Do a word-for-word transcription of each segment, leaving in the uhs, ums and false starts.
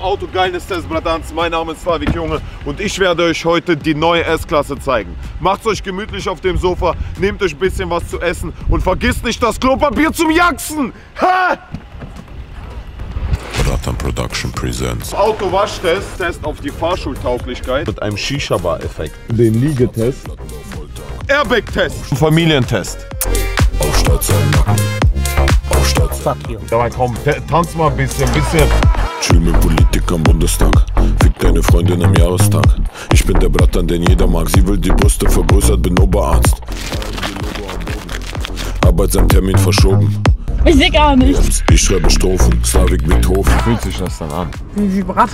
Auto Geilness Test, Bratans. Mein Name ist Slavik Junge und ich werde euch heute die neue S-Klasse zeigen. Macht's euch gemütlich auf dem Sofa, nehmt euch ein bisschen was zu essen und vergisst nicht das Klopapier zum Jaxen. Ha! Bratan Production Presents. Auto-Waschtest, Test auf die Fahrschultauglichkeit mit einem Shisha-Bar-Effekt. Den Liegetest. Airbag-Test. Familientest. Aufstatt sein Nacken. Aufstatt sein Fuck you. Dabei komm, tanz mal ein bisschen, ein bisschen. Chill mit Politiker am Bundestag. Fick deine Freundin am Jahrestag. Ich bin der Bratan, den jeder mag. Sie will die Brüste vergrößert, bin Oberarzt. Arbeitsamtermin verschoben. Ich seh gar nichts. Ich schreibe Strophen, Slavik Beethoven. Wie fühlt sich das dann an? Wie Brat.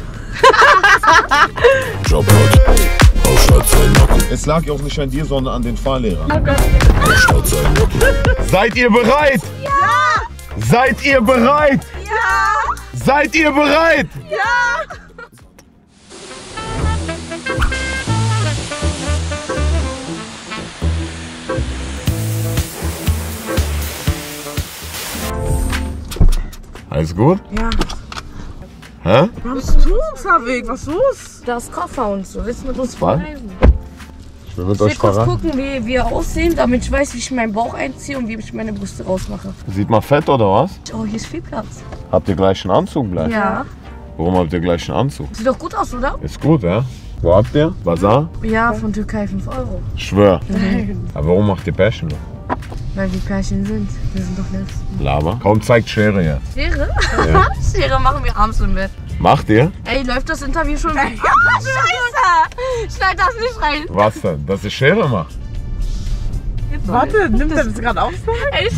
Job hot. Aufstatt sein Nacken. Es lag ja auch nicht an dir, sondern an den Fahrlehrern. Oh Gott. Aufstatt sein Nacken. Seid ihr bereit? Ja! Seid ihr bereit? Ja! Seid ihr bereit? Ja! Alles gut? Ja. Hä? Was tust du, Slavik? Was los? Das Koffer und so. Willst du mit uns Was? verreisen? Ich will mit Ich will euch kurz verraten. gucken, wie wir aussehen, damit ich weiß, wie ich meinen Bauch einziehe und wie ich meine Brüste rausmache. Sieht man fett oder was? Oh, hier ist viel Platz. Habt ihr gleich einen Anzug gleich? Ja. Warum habt ihr gleich einen Anzug? Sieht doch gut aus, oder? Ist gut, ja? Wo habt ihr? Bazar? Ja, von Türkei fünf Euro. Schwör. Nein. Aber warum macht ihr Pärchen? Weil wir Pärchen sind. Wir sind doch Lesben. Laber. Kaum zeigt Schere jetzt. Schere? Ja. Schere machen wir abends im Bett. Macht ihr? Ey, läuft das Interview schon? Ja, scheiße! Schneid das nicht rein. Was denn? Dass ihr Schere macht? Warte, nimmt er das gerade auf? Echt?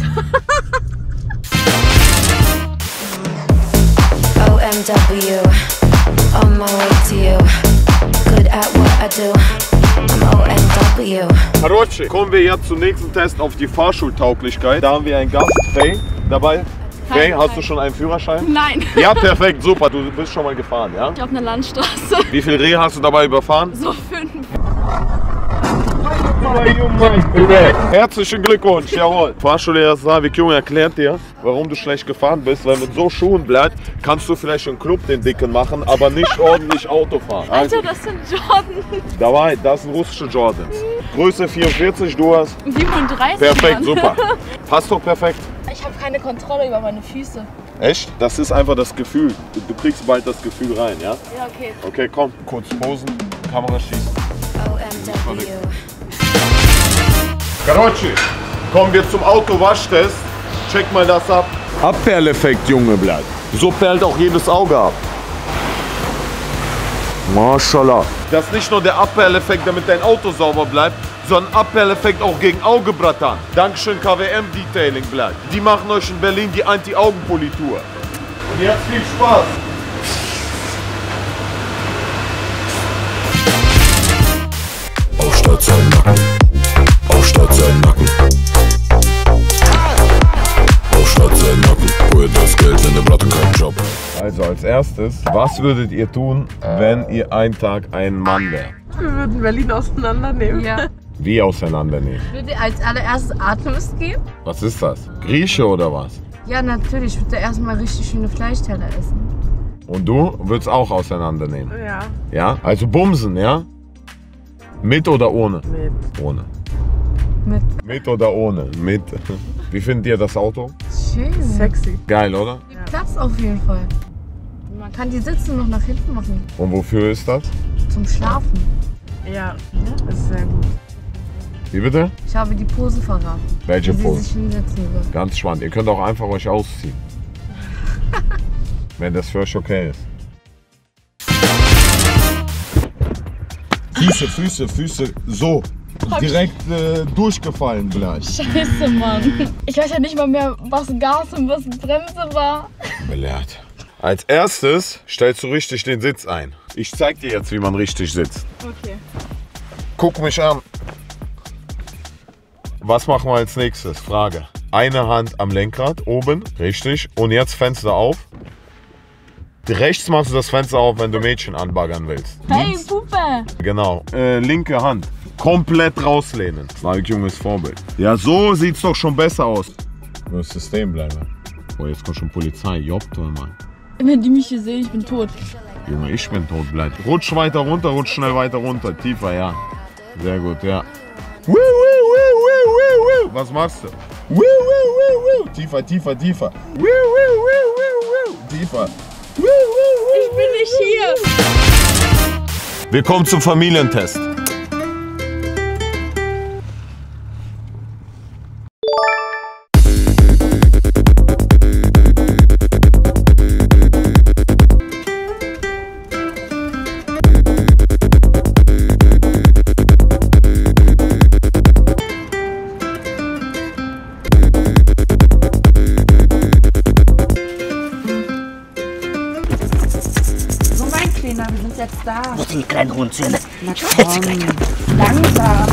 O M W, on my way to you. Good at what I do. I'm O M W. Karotschi, kommen wir jetzt zum nächsten Test auf die Fahrschultauglichkeit. Da haben wir einen Gast, Faye, dabei. Faye, hast du schon einen Führerschein? Nein, Ja, perfekt, super. Du bist schon mal gefahren, ja? auf einer Landstraße. Wie viel Rehe hast du dabei überfahren? So fünf. Herzlichen Glückwunsch, jawohl. Fahrschullehrer Slavik Junge erklärt dir, warum du schlecht gefahren bist, weil mit so Schuhen bleibt, kannst du vielleicht im Club den Dicken machen, aber nicht ordentlich Auto fahren. Also, Alter, das sind Jordan. dabei, das sind russische Jordans. Größe vierundvierzig, du hast. siebenunddreißig. Perfekt, Mann. super. Passt doch perfekt. Ich habe keine Kontrolle über meine Füße. Echt? Das ist einfach das Gefühl. Du, du kriegst bald das Gefühl rein, ja? Ja, okay. Okay, komm. Kurz posen, Kamera schießen. O M W. Karotschi, kommen wir zum Auto-Waschtest. Check mal das ab. Abperleffekt, Junge, bleibt. So perlt auch jedes Auge ab. Mashallah. Das ist nicht nur der Abperleffekt, damit dein Auto sauber bleibt, sondern Abperleffekt auch gegen Auge, Bratan. Dankeschön K W M Detailing, bleibt. Die machen euch in Berlin die Anti-Augenpolitur. Und jetzt viel Spaß. Aufstatt sein Nacken. Aufstatt sein Nacken. Aufstatt sein Nacken. Hol das Geld, denn der Bratan keinen Job. Also als erstes, was würdet ihr tun, wenn ihr einen Tag ein Mann wärt? Wir würden Berlin auseinandernehmen. Ja. Wie auseinandernehmen? Ich würde als allererstes Atemlust geben. Was ist das? Grieche oder was? Ja, natürlich. Ich würde erstmal richtig schöne Fleischteller essen. Und du würdest auch auseinandernehmen? Ja. Ja? Also bumsen, ja? Mit oder ohne? Mit. Ohne. Mit Mit oder ohne? Mit. Wie findet ihr das Auto? schön. Sexy. Geil, oder? Platz auf jeden Fall. Man kann die Sitze noch nach hinten machen. Und wofür ist das? Zum Schlafen. Ja, das ist sehr gut. Wie bitte? Ich habe die Pose verraten. Welche wie sie Pose? sich hinsetzen wird. Ganz spannend. Ihr könnt auch einfach euch ausziehen. Wenn das für euch okay ist. Füße, Füße, Füße, so. Direkt äh, durchgefallen gleich. Scheiße, Mann. Ich weiß ja nicht mal mehr, was Gas und was Bremse war. Belehrt. Als erstes stellst du richtig den Sitz ein. Ich zeig dir jetzt, wie man richtig sitzt. Okay. Guck mich an. Was machen wir als nächstes? Frage. Eine Hand am Lenkrad, oben, richtig. Und jetzt Fenster auf. Rechts machst du das Fenster auf, wenn du Mädchen anbaggern willst. Hey, Puppe. Genau. Äh, linke Hand. Komplett rauslehnen. Slavik Junges Vorbild. Ja, so sieht's doch schon besser aus. Du musst System bleiben. Oh, jetzt kommt schon Polizei. Jobbt mal. Wenn die mich hier sehen, ich bin tot. Junge, ich bin tot, bleib. Rutsch weiter runter, rutsch schnell weiter runter. Tiefer, ja. Sehr gut, ja. Woo, woo, woo, woo, woo, woo. Was machst du? Woo, woo, woo, woo. Tiefer, tiefer, tiefer. Woo, woo, woo, woo, woo. Tiefer. Woo, woo, woo. Ich bin nicht hier. Wir kommen zum Familientest. Wir sind jetzt da. Wo sind die kleinen Hundzähne? Na komm, langsam.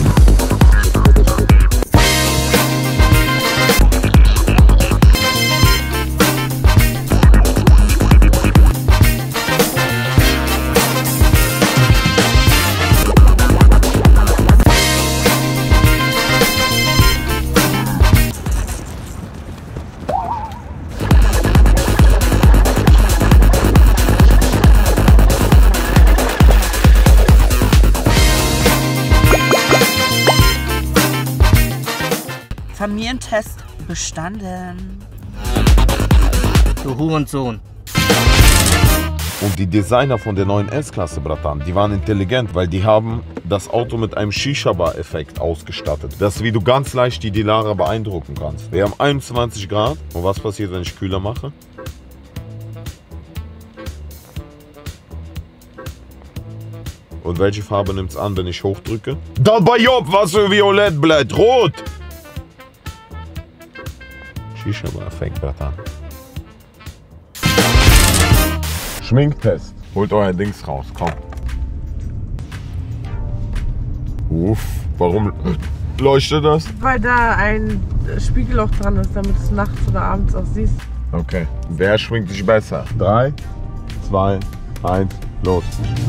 Familientest bestanden. Du Hurensohn. Und die Designer von der neuen S-Klasse, Bratan, die waren intelligent, weil die haben das Auto mit einem Shisha-Bar-Effekt ausgestattet. Das ist, wie du ganz leicht die Dilara beeindrucken kannst. Wir haben einundzwanzig Grad. Und was passiert, wenn ich kühler mache? Und welche Farbe nimmt es an, wenn ich hochdrücke? Dabei Job, was für Violett bleibt, rot! Shisha-Bar-Effekt, Bratan. Schminktest. Holt euer Dings raus, komm. Uff, warum leuchtet das? Weil da ein Spiegelloch dran ist, damit du es nachts oder abends auch siehst. Okay. Wer schminkt sich besser? Drei, zwei, eins, los.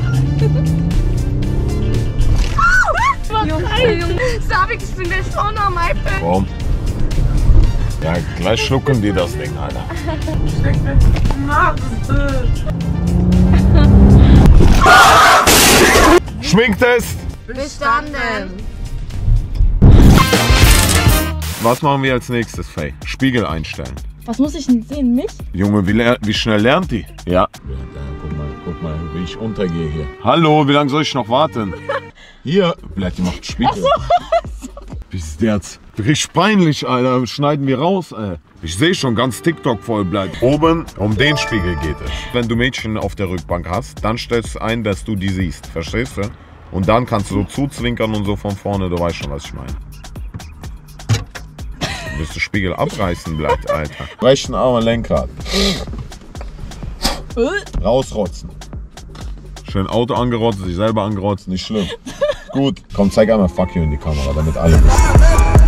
Sabik, ich bin der Schauner, mein Fan. Warum? Ja, gleich schlucken die das Ding, Alter. Schminktest! Bestanden. Was machen wir als nächstes, Faye? Spiegel einstellen. Was muss ich denn sehen? Mich? Junge, wie, ler- wie schnell lernt die? Ja. Guck mal, guck mal, wie ich untergehe hier. Hallo, wie lange soll ich noch warten? Hier, vielleicht die macht Spiegel. Ach so. Bis jetzt. Richtig peinlich, Alter. Schneiden wir raus, ey. Ich sehe schon, ganz TikTok voll bleibt. Oben, um den Spiegel geht es. Wenn du Mädchen auf der Rückbank hast, dann stellst du ein, dass du die siehst. Verstehst du? Und dann kannst du so zuzwinkern und so von vorne. Du weißt schon, was ich meine. Bis der Spiegel abreißen bleibt, Alter. Rechten Arm am Lenkrad. Rausrotzen. Schön Auto angerotzt, sich selber angerotzt, nicht schlimm. Gut. Komm, zeig einmal Fuck you in die Kamera, damit alle wissen.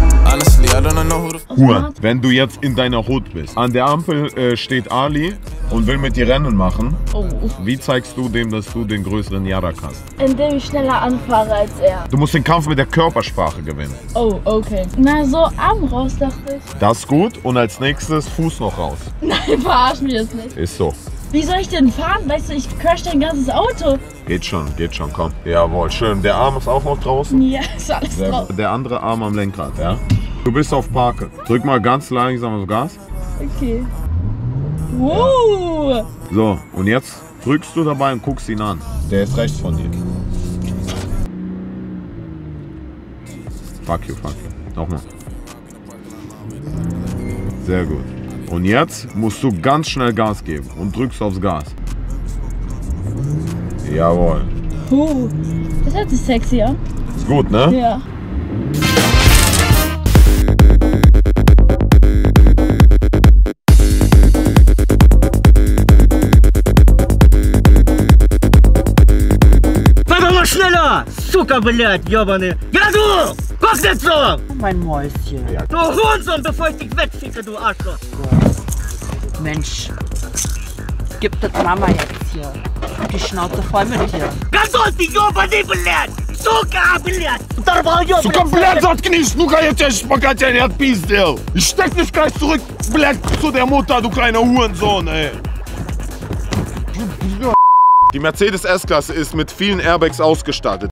Huren, wenn du jetzt in deiner Hut bist. An der Ampel äh, steht Ali und will mit dir Rennen machen. Oh. Wie zeigst du dem, dass du den größeren Jarak hast? Indem ich schneller anfahre als er. Du musst den Kampf mit der Körpersprache gewinnen. Oh, okay. Na, so Arm raus, dachte ich. Das ist gut. Und als nächstes Fuß noch raus. Nein, verarsch mich jetzt nicht. Ist so. Wie soll ich denn fahren? Weißt du, ich crash dein ganzes Auto. Geht schon, geht schon, komm. Jawohl, schön. Der Arm ist auch noch draußen. Ja, ist alles Sehr drauf. gut. Der andere Arm am Lenkrad, ja? Du bist auf Parke. Drück mal ganz langsam aufs Gas. Okay. Wow. So, und jetzt drückst du dabei und guckst ihn an. Der ist rechts von dir. Fuck you, fuck you. Nochmal. Sehr gut. Und jetzt musst du ganz schnell Gas geben und drückst aufs Gas. Jawohl. Uh, das hört sich sexy an. Ist gut, ne? Ja. Fahr doch mal schneller! Zuckerbelehrt, Jobane! Ja, du! Guck nicht so! Mein Mäuschen. Du Hurensohn, bevor ich dich wegficke, du Arschloch! Mensch, gib das Mama jetzt hier. Die Schnauze voll mit dir. Ganz die Jobane belehrt! Zuckerbelehrt! Сука, блядь, заткнись! Ну-ка, я тебя сейчас пока тебя не отпиздил! И steck dich gleich zurück, blядь, zu der Mutter, du kleiner Hurensohn, ey! Die Mercedes S-Klasse ist mit vielen Airbags ausgestattet.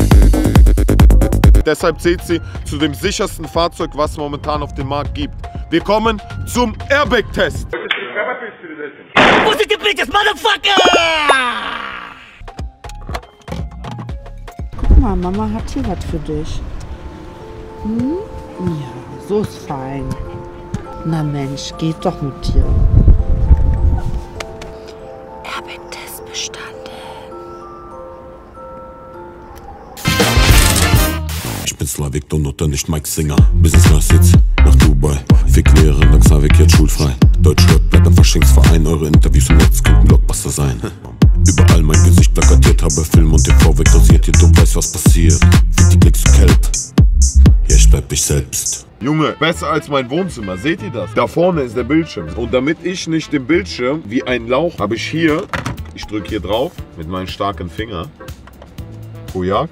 Deshalb zählt sie zu dem sichersten Fahrzeug, was es momentan auf dem Markt gibt. Wir kommen zum Airbag-Test. Wo sind die Bitches, Motherfucker? Guck mal, Mama hat hier was für dich. Hm? Ja, so ist fein. Na Mensch, geht doch mit dir. Airbag-Test bestanden. Ich bin Slavik Donutter, nicht Mike Singer. Business Class Sitz nach Dubai. Fick Lehrerin, dank Slavik jetzt schulfrei. Deutsch Rap bleibt am Faschingsverein. Eure Interviews im Netz könnten Blockbuster sein. Überall mein Gesicht plakatiert, habe Film und T V wegdosiert. Hier, du weißt, was passiert. Fick die Klicks, du Kelp. Ja, ich bleib ich selbst. Junge, besser als mein Wohnzimmer. Seht ihr das? Da vorne ist der Bildschirm. Und damit ich nicht den Bildschirm wie ein Lauch, habe ich hier, ich drücke hier drauf mit meinem starken Finger. Kojak.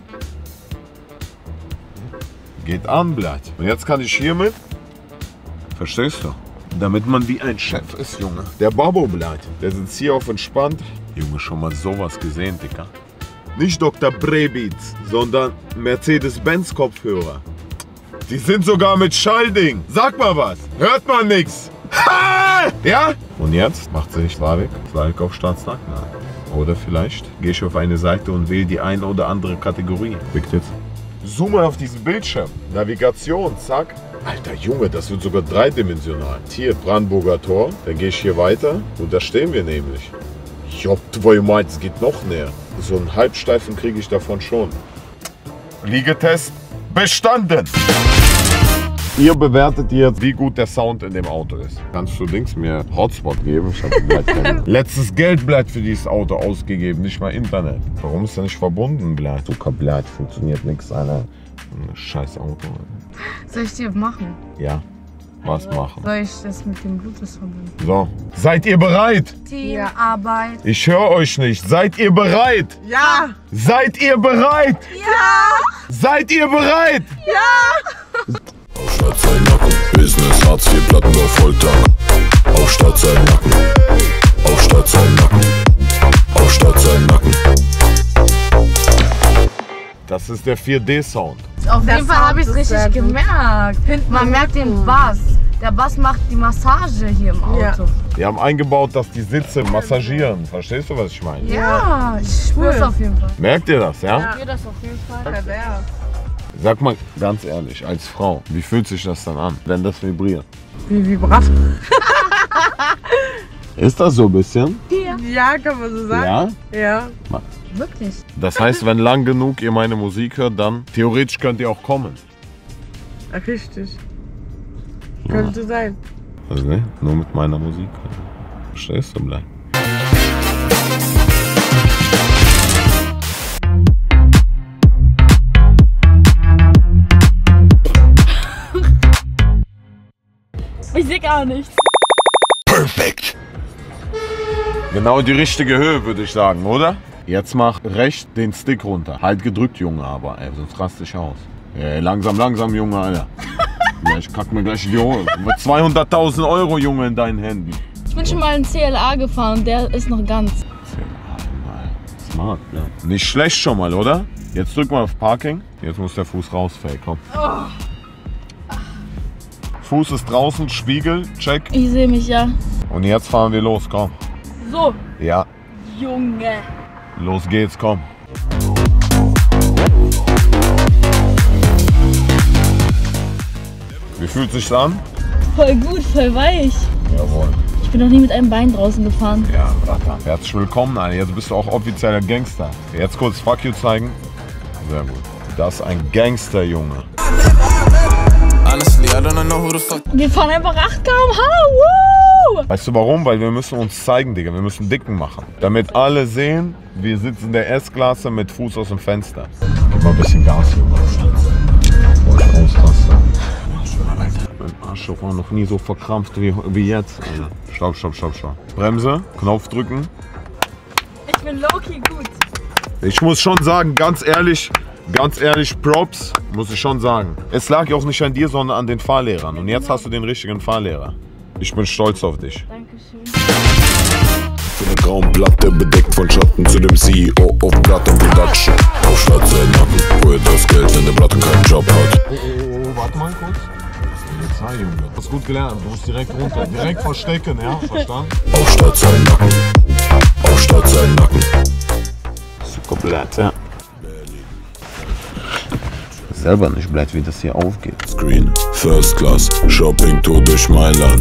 Geht an, Blatt. Und jetzt kann ich hiermit, verstehst du? Damit man wie ein Chef ist, Junge. Der Babo, Blatt. Der sitzt hier auf entspannt. Junge, schon mal sowas gesehen, Dicker. Nicht Doktor Brebeats, sondern Mercedes-Benz-Kopfhörer. Die sind sogar mit Schallding. Sag mal was. Hört man nix. Ha! Ja? Und jetzt macht sie nicht Slavik. Slavik auf Staatsnackt. Oder vielleicht gehe ich auf eine Seite und wähle die eine oder andere Kategorie. Fickt jetzt. Zoome auf diesen Bildschirm. Navigation, zack. Alter Junge, das wird sogar dreidimensional. Hier, Brandenburger Tor. Dann gehe ich hier weiter und da stehen wir nämlich. Jopp, твою мать, es geht noch näher. So einen Halbsteifen kriege ich davon schon. Liegetest bestanden. Ihr bewertet jetzt, wie gut der Sound in dem Auto ist. Kannst du links mir Hotspot geben? Ich habe letztes Geldblatt für dieses Auto ausgegeben, nicht mal Internet. Warum ist er nicht verbunden, Blatt? Zuckerblatt, funktioniert nichts, Alter. Scheiß Auto. Soll ich dir machen? Ja, was machen? Soll ich das mit dem Bluetooth verbinden? So, seid ihr bereit? Teamarbeit. Ich höre euch nicht. Seid ihr bereit? Ja! Seid ihr bereit? Ja! Seid ihr bereit? Ja! Auf Stadt sein Nacken, Business, Hartz vier, Platten auf Volltag. Auf Stadt sein Nacken, auf Stadt sein Nacken, auf Stadt sein Nacken. Das ist der vier D Sound. Auf Der jeden Fall Sound habe ich es ist sehr richtig gut. gemerkt. Man merkt den Bass. Der Bass macht die Massage hier im Auto. Ja. Die haben eingebaut, dass die Sitze massieren. Verstehst du, was ich meine? Ja, ich spüre es auf jeden Fall. Merkt ihr das, ja? Ja. Ich spüre das auf jeden Fall. Pervers. Sag mal ganz ehrlich, als Frau, wie fühlt sich das dann an, wenn das vibriert? Wie Vibrato. Ist das so ein bisschen? Ja, kann man so sagen. Ja? Ja. Wirklich. Das heißt, wenn lang genug ihr meine Musik hört, dann theoretisch könnt ihr auch kommen. Richtig. Könnte sein. Also ne, nur mit meiner Musik. Verstehst du, bleib. Ich sehe gar nichts. Perfekt. Genau die richtige Höhe, würde ich sagen, oder? Jetzt mach rechts den Stick runter. Halt gedrückt, Junge, aber ey, sonst rast dich aus. Ey, langsam, langsam, Junge, Alter. Ja, ich kack mir gleich in die Hose. zweihunderttausend Euro, Junge, in deinen Händen. Ich bin schon mal in C L A gefahren, der ist noch ganz. Smart, ja. Nicht schlecht schon mal, oder? Jetzt drück mal auf Parking. Jetzt muss der Fuß raus, Fake, komm. Oh. Fuß ist draußen, Spiegel, check. Ich sehe mich ja. Und jetzt fahren wir los, komm. So, Ja, Junge. los geht's, komm. Wie fühlt sich's an? Voll gut, voll weich. Jawohl. Ich bin noch nie mit einem Bein draußen gefahren. Ja, Bratan. Herzlich willkommen, Alter. Jetzt bist du auch offizieller Gangster. Jetzt kurz Fuck you zeigen. Sehr gut. Das ist ein Gangster, Junge. Wir fahren einfach acht Kilometer pro Stunde. Woo! Weißt du warum? Weil wir müssen uns zeigen, Digga. Wir müssen Dicken machen. Damit alle sehen, wir sitzen in der S-Klasse mit Fuß aus dem Fenster. Gib mal ein bisschen Gas, Junge. Boah, ich ausraste. Mein Arschloch war noch nie so verkrampft wie, wie jetzt. Alter. Stopp, stopp, stopp, stopp. Bremse, Knopf drücken. Ich bin low-key gut. Ich muss schon sagen, ganz ehrlich, ganz ehrlich, Props, muss ich schon sagen. Es lag ja auch nicht an dir, sondern an den Fahrlehrern. Und jetzt hast du den richtigen Fahrlehrer. Ich bin stolz auf dich. Dankeschön. Eine grauen Platte bedeckt von Schatten zu dem C E O of Platten Production. Aufstatt sein Nacken, wo er das Geld, wenn der Platten keinen Job hat. Oh, oh, oh, warte mal kurz. Polizei, Junge. Du hast gut gelernt, du musst direkt runter. Direkt verstecken, ja? Verstanden? Aufstatt sein Nacken, aufstatt sein Nacken. Super blöd, ja. Selber nicht blöd, wie das hier aufgeht. Screen, First Class, Shopping Tour durch Mailand.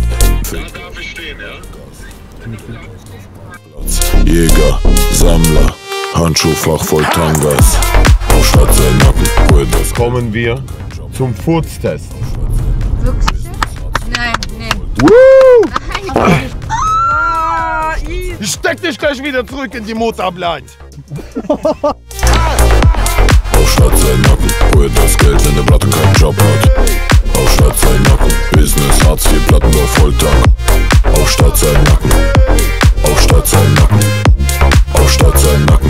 Jäger, Sammler, Handschuhfach voll Tangas. Aufstatt sein Nacken, wo er das. Kommen wir zum Furztest. Wirklich? Nein, nee. Woo! Nein. Ah, easy. Ich steck dich gleich wieder zurück in die Motorblatt. Aufstatt sein Nacken, wo er das Geld, wenn der Platten keinen Job hat. Aufstatt sein Nacken, Business, Hartz vier, Plattenbau, Volltank. Aufstatt sein Nacken, aufstatt sein Nacken, aufstatt sein Nacken.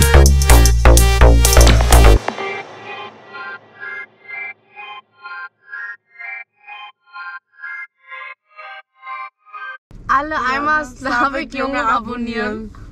Alle einmal Slavik Junge abonnieren.